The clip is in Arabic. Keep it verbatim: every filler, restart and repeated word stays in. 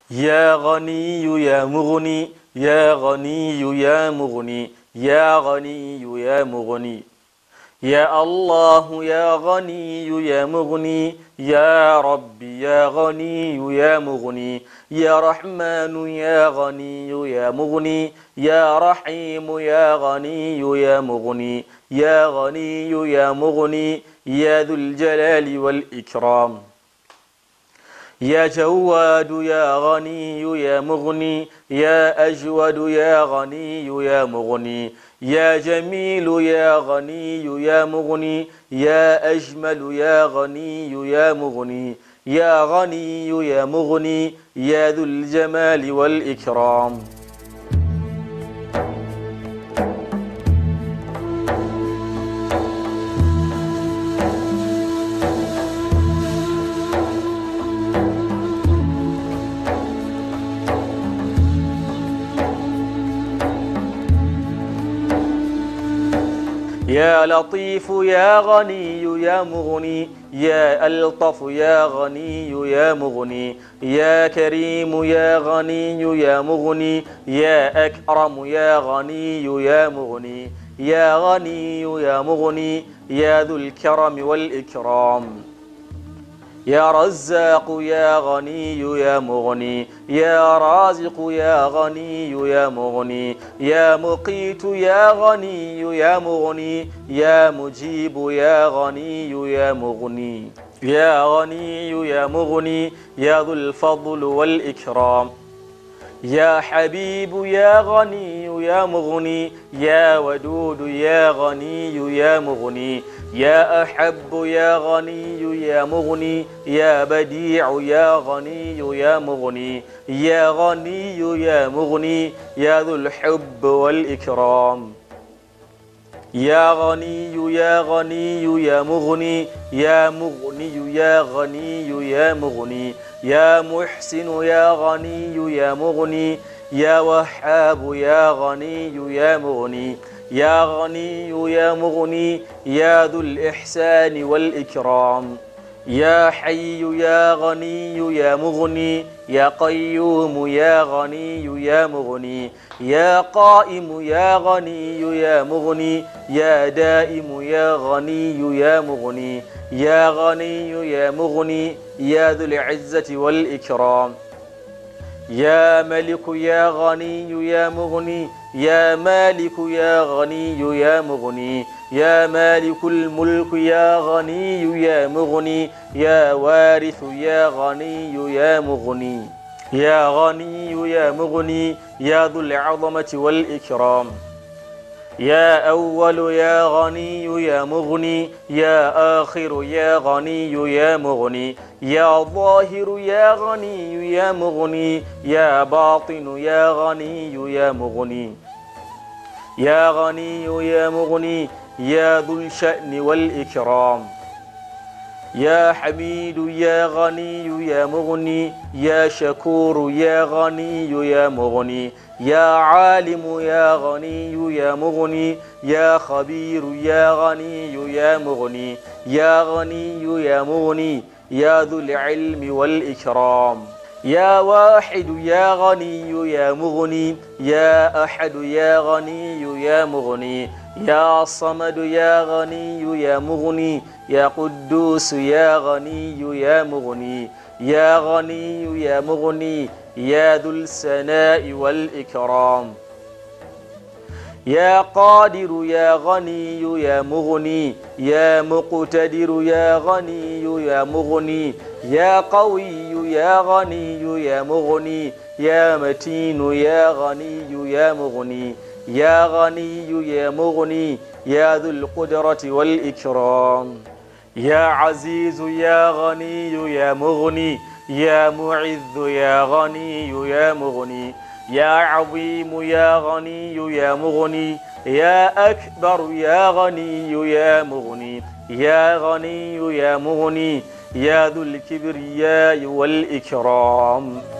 يا غني يا مغني يا غني يا مغني يا غني يا مغني يا الله يا غني يا مغني يا ربي يا غني يا مغني يا رحمن يا غني يا مغني يا رحيم يا غني يا مغني يا غني يا مغني يا ذو الجلال والإكرام يا جواد يا غني يا مغني يا أجود يا غني يا مغني يا جميل يا غني يا مغني يا أجمل يا غني يا مغني يا غني يا مغني يا ذو الجمال والإكرام يا لطيف يا غني يا مغني يا ألطف يا غني يا مغني يا كريم يا غني يا مغني يا أكرم يا غني يا مغني يا غني يا مغني يا ذو الكرم والإكرام يا رزاق يا غني يا مغني يا رازق يا غني يا مغني يا مقيت يا غني يا مغني يا مجيب يا غني يا مغني يا غني يا مغني يا ذو الفضل والإكرام يا حبيب يا غني يا مغني يا ودود يا غني يا مغني يا أحب يا غني يا مغني يا بديع يا غني يا مغني يا غني يا مغني يا ذو الحب والإكرام يا غني يا غني يا مغني يا مغني يا غني يا مغني يا محسن يا غني يا مغني يا وهاب يا غني يا مغني يا غني يا مغني يا ذو الإحسان والإكرام يا حي يا غني يا مغني يا قيوم يا غني يا مغني يا قائم يا غني يا مغني يا دائم يا غني يا مغني يا غني يا مغني يا ذو العزة والإكرام يا ملك يا غني يا مغني يا مالك يا غني يا مغني يا مالك الملك يا غني يا مغني يا وارث يا غني يا مغني يا غني يا مغني يا ذو العظمة والإكرام يا أول يا غني يا مغني يا آخر يا غني يا مغني يا ظاهر يا غني يا مغني يا باطن يا غني يا مغني يا غني يا مغني يا ذو الشأن والإكرام يا حميد يا غني يا مغني يا شكور يا غني يا مغني يا عالم يا غني يا مغني يا خبير يا غني يا مغني يا غني يا مغني يا ذو العلم والإكرام يا واحد يا غني يا مغني يا أحد يا غني يا مغني يا صمد يا غني يا مغني يا قدوس يا غني يا مغني يا غني يا مغني يا ذو السناء والإكرام يا قادر يا غني يا مغني يا مقتدر يا غني يا مغني يا قوي يا غني يا مغني يا متين يا غني يا مغني يا غني يا مغني يا ذو القدرة والإكرام يا عزيز يا غني يا مغني يا معز يا غني يا مغني يا عظيم يا غني يا مغني يا أكبر يا غني يا مغني يا غني يا مغني يا ذو الكبرياء والإكرام